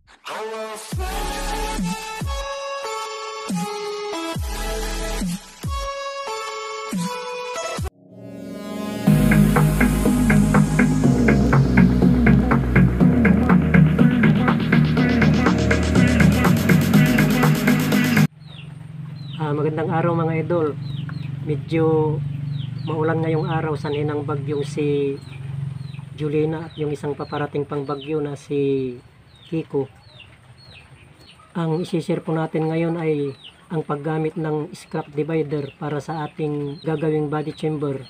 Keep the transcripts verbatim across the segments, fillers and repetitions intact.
Ah, magandang araw mga idol. Medyo maulan ngayong araw sanhin ng bagyong si Julina at yung isang paparating pang bagyo na si Kiko. Ang isi-share po natin ngayon ay ang paggamit ng scrap divider para sa ating gagawing body chamber.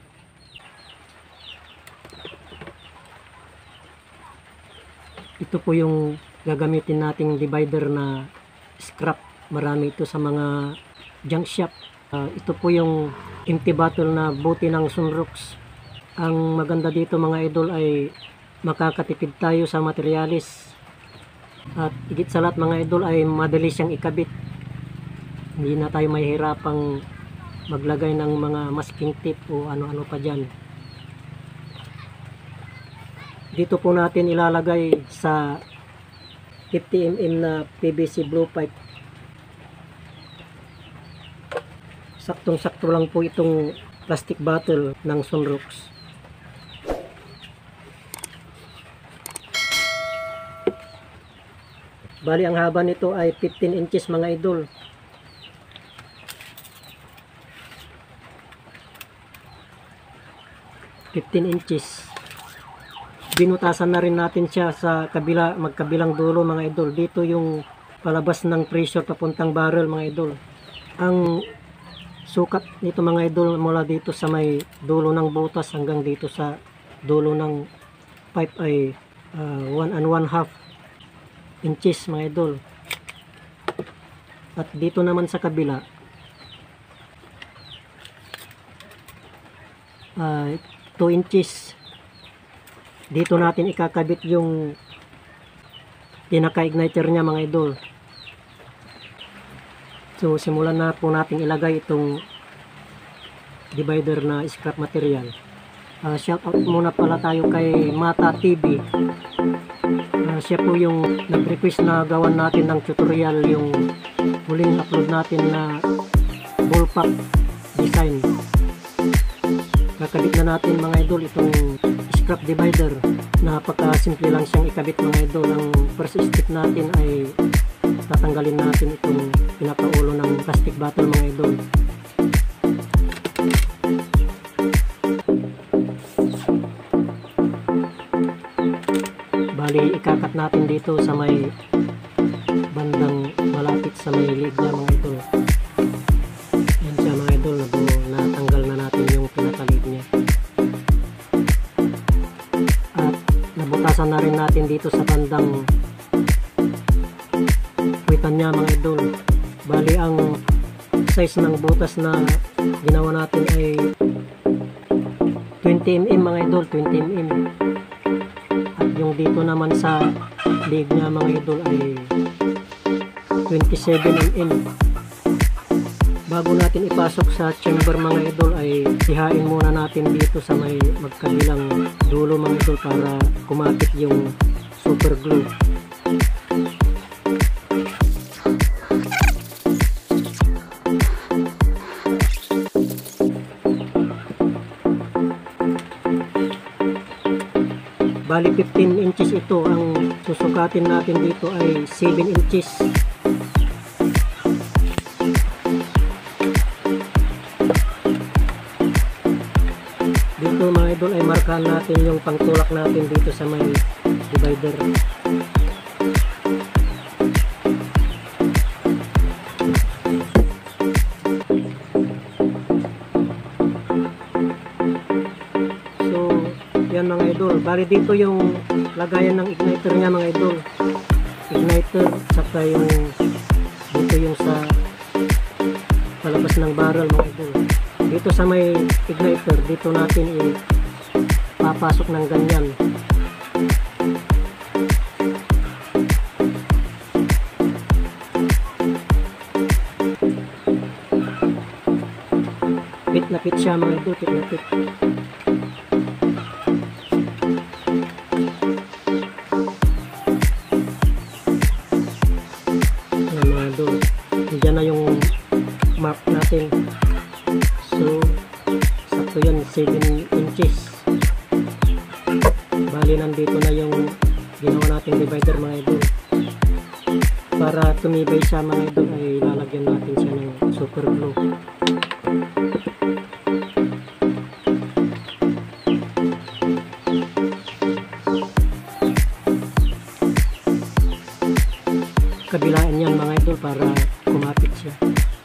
Ito po yung gagamitin nating divider na scrap. Marami ito sa mga junk shop. Uh, ito po yung empty bottle na buti ng Sunrox. Ang maganda dito mga idol ay makakatipid tayo sa materialis. At higit sa lahat mga idol ay madali siyang ikabit. Hindi na tayo mahihirapang maglagay ng mga masking tape o ano-ano pa dyan. Dito po natin ilalagay sa fifty millimeter na P V C blue pipe. Saktong-sakto lang po itong plastic bottle ng Sunrox. Bali ang haba nito ay fifteen inches mga idol. fifteen inches. Binutasan na rin natin siya sa kabila, magkabilang dulo mga idol. Dito yung palabas ng pressure papuntang barrel mga idol. Ang sukat nito mga idol mula dito sa may dulo ng butas hanggang dito sa dulo ng pipe ay uh, one and one half inches mga idol. At dito naman sa kabila uh, two inches. Dito natin ikakabit yung pinaka-igniter niya mga idol. So simulan na po natin ilagay itong divider na scrap material. Uh, shout out muna pala tayo kay Mata T V. Uh, siya po yung nag-request na gawan natin ng tutorial, yung huling upload natin na bullpup design. Kakabit na natin mga idol itong scrap divider. Napaka-simple lang siyang ikabit mga idol. Ang first step natin ay tatanggalin natin itong pinakaulo ng plastic bottle mga idol. Bali ikakat natin dito sa may bandang malapit sa may liig niya mga idol. Yan siya mga idol, natanggal na natin yung pinakaliig niya. At nabutasan na rin natin dito sa bandang niya mga idol. Bali ang size ng butas na ginawa natin ay twenty millimeter mga idol, twenty millimeter. At yung dito naman sa liig niya mga idol ay twenty-seven millimeter. Bago natin ipasok sa chamber mga idol ay ihain muna natin dito sa may magkabilang dulo mga idol para kumapit yung super glue. Bali fifteen inches ito, ang susukatin natin dito ay seven inches. Dito mga idol ay markahan natin yung pangtulak natin dito sa may divider. Yan mga idol, bali dito yung lagayan ng igniter niya mga idol. Igniter, saka yung dito yung sa palabas ng barrel mga idol. Dito sa may igniter, dito natin ipapasok ng ganyan. Pit na pit siya mga idol, pit na pit. natin. So sakto yun, seven inches. Bali nandito na yung ginawa nating divider mga idol. Para tumibay siya mga idol ay lalagyan natin siya ng super glue. Kabilaan yan mga idol para kumapit siya.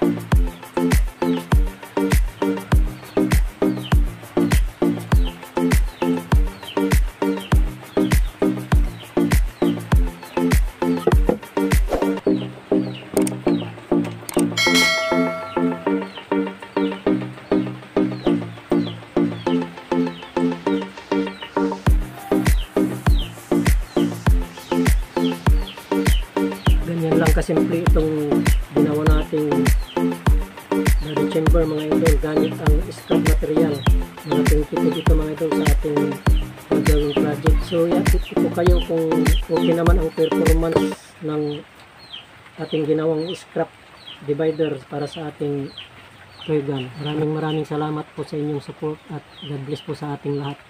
Ganyan lang kasimple itong ginawa nating body chamber mga idol, gamit ang scrap material na ating tipid ito mga idol sa ating gagawing project. So yan, ito kayo kung okay naman ang performance ng ating ginawang scrap divider para sa ating toy gun. Maraming maraming salamat po sa inyong support at God bless po sa ating lahat.